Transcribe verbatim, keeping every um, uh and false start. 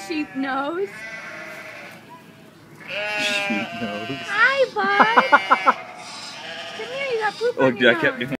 sheep nose. Sheep nose. Hi, bud. Come here, you got poop Oh, on your I kept nose.